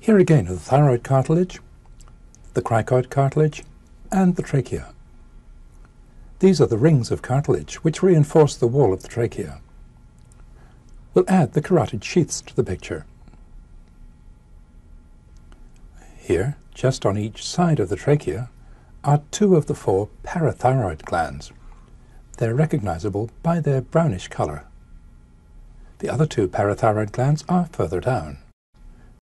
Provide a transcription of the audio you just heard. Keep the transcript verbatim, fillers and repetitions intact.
Here again are the thyroid cartilage, the cricoid cartilage, and the trachea. These are the rings of cartilage which reinforce the wall of the trachea. We'll add the carotid sheaths to the picture. Here, just on each side of the trachea, are two of the four parathyroid glands. They're recognizable by their brownish color. The other two parathyroid glands are further down.